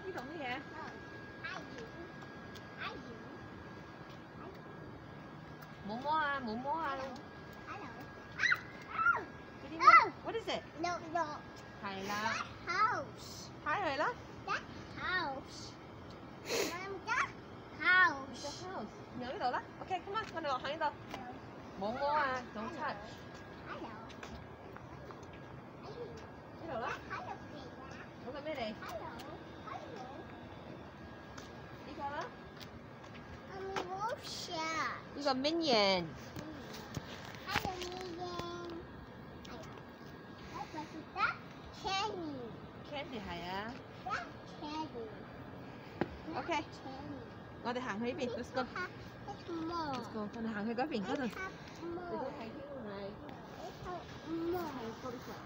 呢度乜嘢？冇摸啊，冇摸啊！嗰啲咩 ？What is it？ 係啦。睇佢啦。house， 然後呢度啦。OK，come on， 我哋落喺呢度。冇摸啊，don't touch。呢度啦。嗰個咩嚟？呢個啦。呢個 minion。Candy 係啊。OK， 我哋行去呢邊 ，let's go。Let's go， 我哋行去嗰邊嗰度。你都睇添係。係嗰度。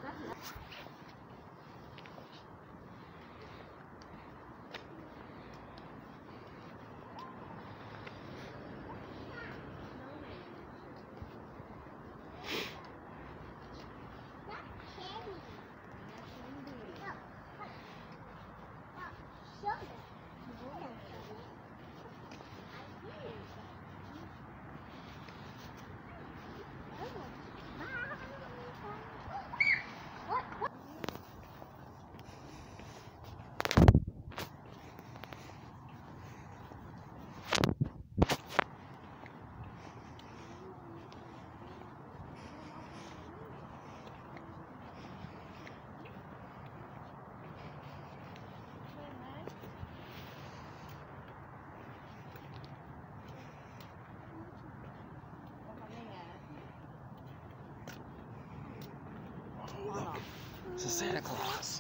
Look, it's a Santa Claus.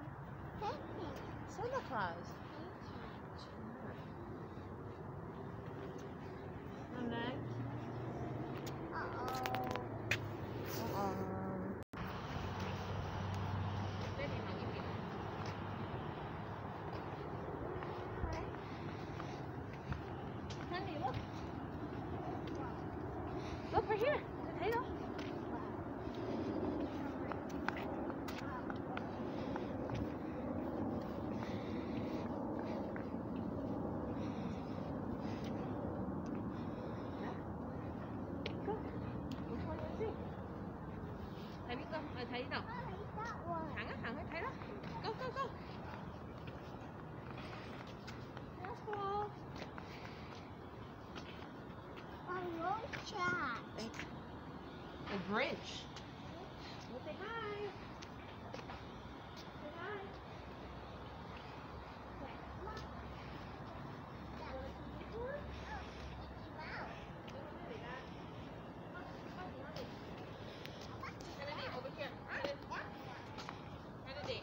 Santa Claus. And then? Honey, look. Look right here. Thấy đâu? Thấy biết không? Thấy đâu? Thẳng去睇啦 ！Go go go! Let's go! The Grinch. Well, say hi. Say hi. Over here. Kennedy.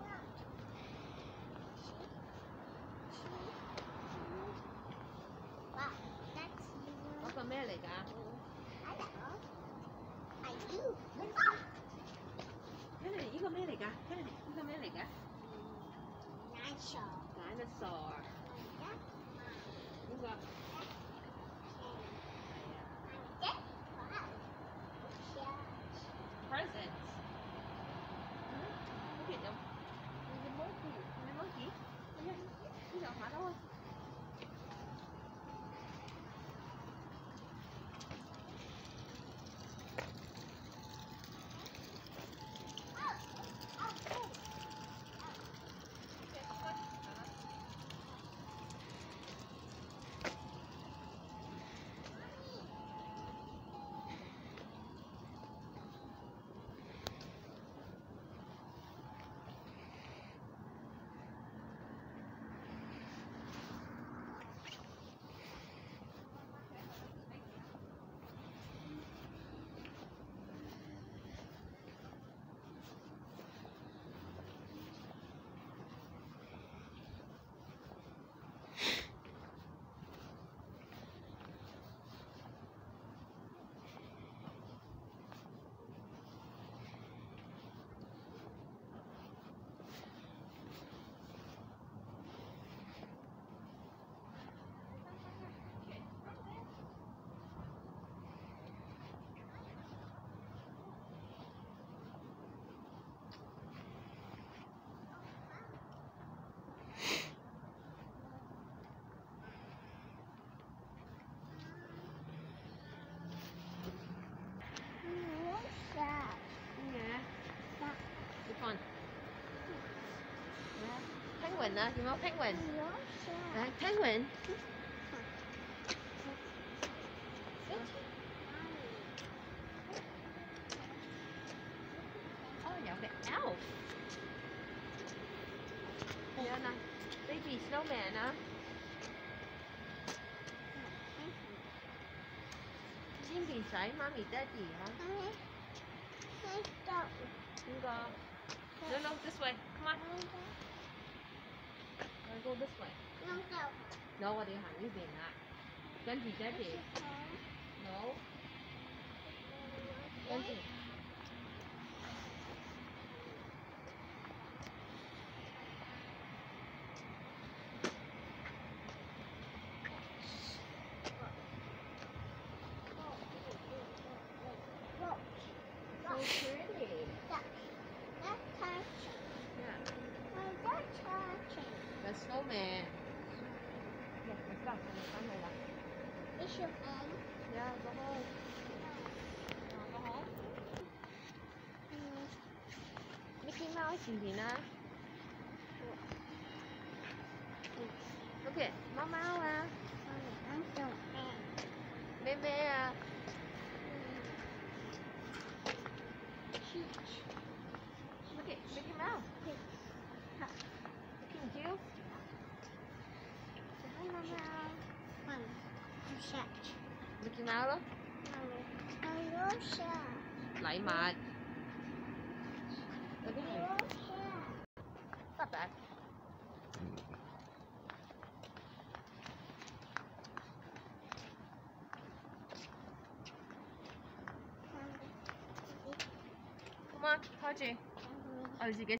嗰個咩嚟㗎？Kennedy， 呢個咩嚟㗎 ？Kennedy， 呢個咩嚟㗎 ？Dinosaur。呢個。Presents。好似有 monkey， 呢度下到啊！ penguin 啊？有冇 penguin？ 嚟 penguin。哦，有隻 elf。有啦 ，baby snowman 啊。邊邊仔媽咪爹哋啊？邊個 ？No, this way. Come on. Go this way. No, 我哋行呢邊啦。跟住爹哋。No。跟住。So pretty. The snowman. Yeah, let's go. Is your home? Yeah, go home. Go home. Mickey Mouse 前邊啦。OK， 貓貓啊。咩咩啊？ Look at Mickey Mouse. Looking cute. Say hi, Mama. Mickey Mouse 咯。禮物。嗰啲係。拜拜。Come on， 開住。我哋自己。